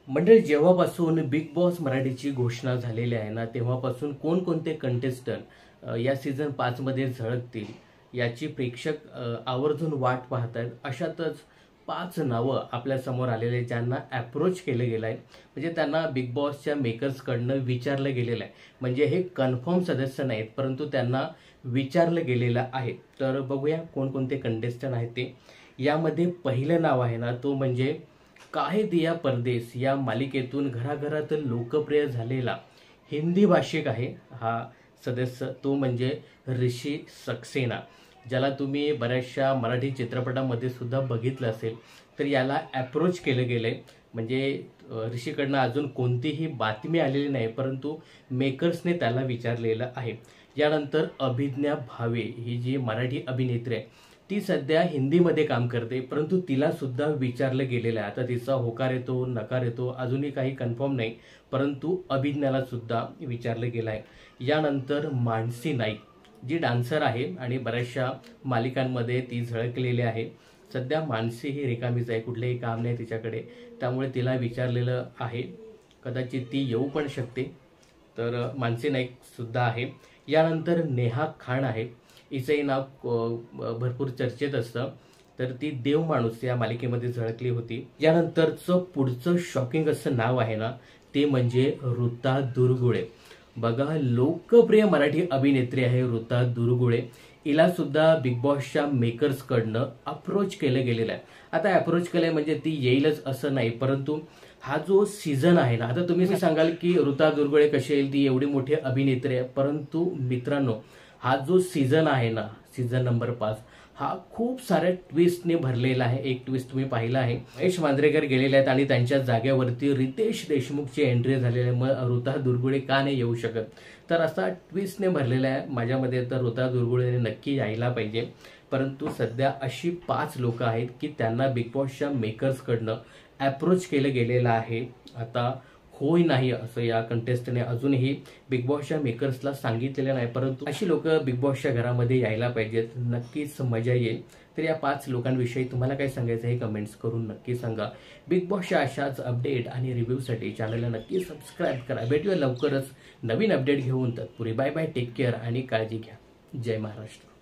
मंडळी, जेव्हापासून big boss मराठीची घोषणा झालेली आहे ना, तेव्हापासून कोणकोणते कंटेस्टंट या सीझन 5 मध्ये झळकतील याची प्रेक्षक आवर्जून वाट पाहतात. अशातच 5 नावं आपल्या समोर आलेले, ज्यांना अप्रोच केलं गेलं आहे. म्हणजे त्यांना बिग बॉसच्या मेकर्सकडनं विचारलं गेलेलं आहे. म्हणजे हे कन्फर्म सदस्य नाहीत, परंतु त्यांना विचारलं गेलेलं आहे. तर बघूया कोणकोणते कंटेस्टंट आहेत ते. यामध्ये पहिलं नाव आहे ना, तो म्हणजे काहे दिया परदेस या मालिकेतून घराघरात लोकप्रिय झालेला हिंदी भाषिक आहे हा सदस्य. तो म्हणजे ऋषी सक्सेना, ज्याला तुम्ही बऱ्याचशा मराठी चित्रपटामध्ये सुद्धा बघितलं असेल. तर याला अप्रोच केलं गेलंय. म्हणजे ऋषीकडनं अजून कोणतीही बातमी आलेली नाही, परंतु मेकर्सने त्याला विचारलेलं आहे. यानंतर अभिज्ञा भावे, ही जी मराठी अभिनेत्री आहे, ती सध्या हिंदीमध्ये काम करते, परंतु तिला सुद्धा विचारलं गेलेलं आहे. आता तिचा होकार येतो नकार येतो अजूनही काही कन्फर्म नाही, परंतु अभिज्ञाला सुद्धा विचारलं गेलं आहे. यानंतर मानसी नाईक, जी डान्सर आहे आणि बऱ्याचशा मालिकांमध्ये ती झळकलेली आहे. सध्या मानसी ही रिकामीच आहे, कुठलेही काम नाही तिच्याकडे, त्यामुळे तिला विचारलेलं आहे. कदाचित ती येऊ पण शकते. तर मानसी नाईक सुद्धा आहे. यानंतर नेहा खान आहे, हिचंही नाव भरपूर चर्चेत असतं. तर ती देव माणूस या मालिकेमध्ये झळकली होती. यानंतरचं पुढचं शॉकिंग असं नाव आहे ना, ते म्हणजे ऋता दुर्गुळे. बघा, लोकप्रिय मराठी अभिनेत्री आहे ऋता दुर्गुळे. हिला सुद्धा बिग बॉसच्या मेकर्सकडनं अप्रोच केलं गेलेलं आहे. आता अप्रोच केलंय म्हणजे ती येईलच असं नाही, परंतु हा जो सीझन आहे ना, आता तुम्ही सांगाल की ऋता दुर्गुळे कशी येईल, ती एवढी मोठी अभिनेत्री आहे. परंतु मित्रांनो, हा जो सीझन आहे ना, सीझन नंबर 5, हा खूप साऱ्या ट्विस्टने भरलेला आहे. एक ट्विस्ट तुम्ही पाहिला आहे, महेश मांजरेकर गेलेले आहेत आणि त्यांच्या जागेवरती रितेश देशमुखची एंट्री झालेली आहे. मग ऋता दुर्गुळे का नाही येऊ शकत? तर असा ट्विस्टने भरलेला आहे. माझ्यामध्ये तर ऋता दुर्गुळेने नक्की यायला पाहिजे. परंतु सध्या अशी 5 लोक आहेत की त्यांना बिग बॉसच्या मेकर्सकडनं अप्रोच केलं गेलेलं आहे. आता होय नाही असं या कंटेस्टने अजूनही बिग बॉसच्या मेकर्सला सांगितलेलं नाही, परंतु अशी लोक बिग बॉसच्या घरामध्ये यायला पाहिजेत. नक्कीच मजा येईल. तर या 5 लोकांविषयी तुम्हाला काय सांगायचं हे कमेंट्स करून नक्की सांगा. बिग बॉसच्या अशाच अपडेट आणि रिव्ह्यूसाठी चॅनलला नक्की सबस्क्राईब करा. भेटूया लवकरच नवीन अपडेट घेऊन. तत्पूर्वी बाय बाय, टेक केअर आणि काळजी घ्या. जय महाराष्ट्र.